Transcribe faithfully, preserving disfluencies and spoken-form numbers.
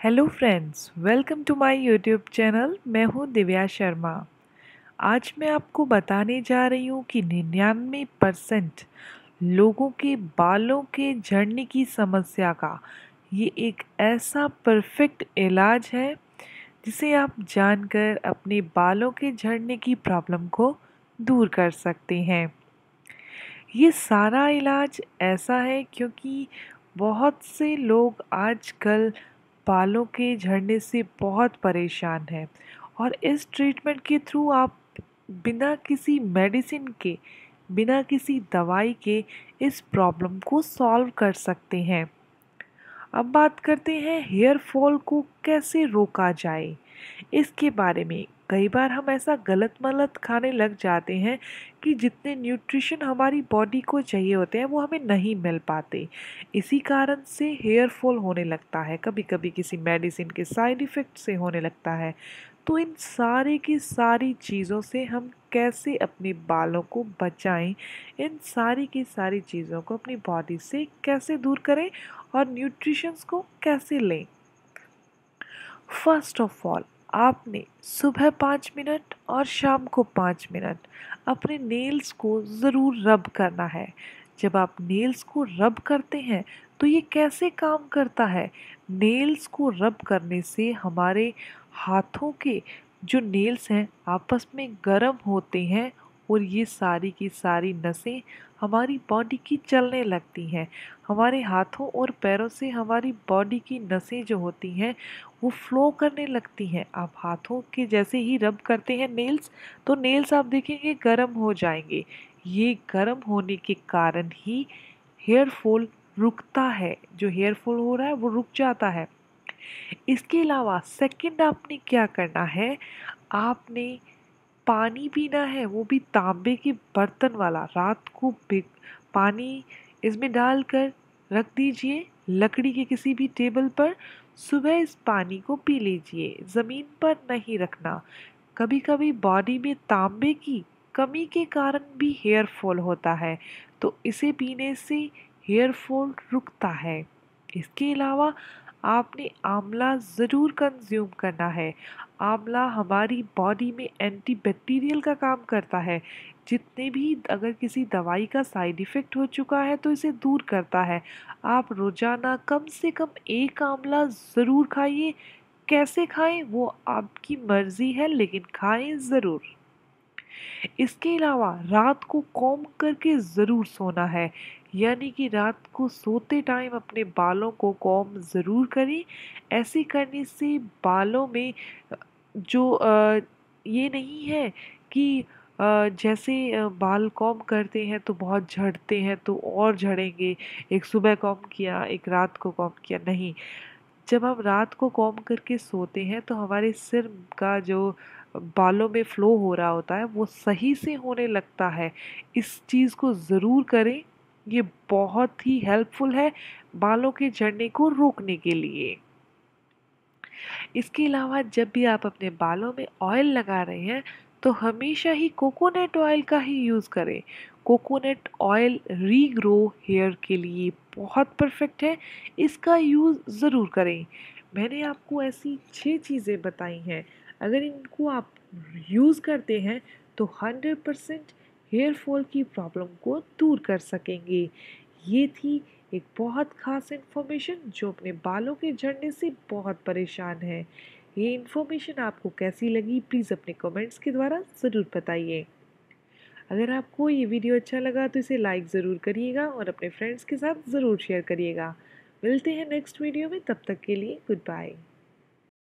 Hello friends, welcome to my YouTube channel. मैं हूँ दिव्या शर्मा। आज मैं आपको बताने जा रही हूँ कि निन्यानवे परसेंट लोगों के बालों के झड़ने की समस्या का ये एक ऐसा परफेक्ट इलाज है जिसे आप जानकर अपने बालों के झड़ने की प्रॉब्लम को दूर कर सकते हैं। ये सारा इलाज ऐसा है क्योंकि बहुत से लोग आजकल बालों के झड़ने से बहुत परेशान हैं और इस ट्रीटमेंट के थ्रू आप बिना किसी मेडिसिन के, बिना किसी दवाई के इस प्रॉब्लम को सॉल्व कर सकते हैं। अब बात करते हैं हेयर फॉल को कैसे रोका जाए। इसके बारे में कई बार हम ऐसा गलत मलत खाने लग जाते हैं कि जितने न्यूट्रिशन हमारी बॉडी को चाहिए होते हैं वो हमें नहीं मिल पाते। इसी कारण से हेयर फॉल होने लगता है, कभी कभी किसी मेडिसिन के साइड इफ़ेक्ट से होने लगता है। तो इन सारी की सारी चीज़ों से हम कैसे अपने बालों को बचाएं, इन सारी की सारी चीज़ों को अपनी बॉडी से कैसे दूर करें और न्यूट्रिशंस को कैसे लें। फर्स्ट ऑफ ऑल, आपने सुबह पाँच मिनट और शाम को पाँच मिनट अपने नेल्स को ज़रूर रब करना है। जब आप नेल्स को रब करते हैं तो ये कैसे काम करता है? नेल्स को रब करने से हमारे हाथों के जो नेल्स हैं आपस में गर्म होते हैं और ये सारी की सारी नसें हमारी बॉडी की चलने लगती हैं। हमारे हाथों और पैरों से हमारी बॉडी की नसें जो होती हैं वो फ्लो करने लगती हैं। आप हाथों के जैसे ही रब करते हैं नेल्स, तो नेल्स आप देखेंगे गर्म हो जाएंगे। ये गर्म होने के कारण ही हेयर फॉल रुकता है, जो हेयर फॉल हो रहा है वो रुक जाता है। इसके अलावा सेकंड आपने क्या करना है, आपने पानी पीना है, वो भी तांबे के बर्तन वाला। रात को बिग पानी इसमें डालकर रख दीजिए लकड़ी के किसी भी टेबल पर। सुबह इस पानी को पी लीजिए, ज़मीन पर नहीं रखना। कभी कभी बॉडी में तांबे की कमी के कारण भी हेयर फॉल होता है, तो इसे पीने से हेयर फॉल रुकता है। इसके अलावा आपने आंवला ज़रूर कंज्यूम करना है। आंवला हमारी बॉडी में एंटीबैक्टीरियल का काम करता है। जितने भी अगर किसी दवाई का साइड इफ़ेक्ट हो चुका है तो इसे दूर करता है। आप रोज़ाना कम से कम एक आंवला ज़रूर खाइए। कैसे खाएं वो आपकी मर्ज़ी है, लेकिन खाएं ज़रूर। इसके अलावा रात को कॉम्ब करके ज़रूर सोना है, यानी कि रात को सोते टाइम अपने बालों को कॉम्ब ज़रूर करें। ऐसे करने से बालों में जो अ, ये नहीं है कि अ, जैसे अ, बाल कॉम्ब करते हैं तो बहुत झड़ते हैं तो और झड़ेंगे, एक सुबह कॉम्ब किया एक रात को कॉम्ब किया, नहीं। जब हम रात को कॉम्ब करके सोते हैं तो हमारे सिर का जो बालों में फ्लो हो रहा होता है वो सही से होने लगता है। इस चीज़ को ज़रूर करें, ये बहुत ही हेल्पफुल है बालों के झड़ने को रोकने के लिए। इसके अलावा जब भी आप अपने बालों में ऑयल लगा रहे हैं तो हमेशा ही कोकोनट ऑयल का ही यूज़ करें। कोकोनट ऑयल रीग्रो हेयर के लिए बहुत परफेक्ट है, इसका यूज़ ज़रूर करें। मैंने आपको ऐसी छह चीज़ें बताई हैं, अगर इनको आप यूज़ करते हैं तो हंड्रेड परसेंट हेयर फॉल की प्रॉब्लम को दूर कर सकेंगे। ये थी एक बहुत ख़ास इन्फॉर्मेशन जो अपने बालों के झड़ने से बहुत परेशान है। ये इन्फॉर्मेशन आपको कैसी लगी प्लीज़ अपने कमेंट्स के द्वारा ज़रूर बताइए। अगर आपको ये वीडियो अच्छा लगा तो इसे लाइक ज़रूर करिएगा और अपने फ्रेंड्स के साथ ज़रूर शेयर करिएगा। मिलते हैं नेक्स्ट वीडियो में, तब तक के लिए गुड बाय।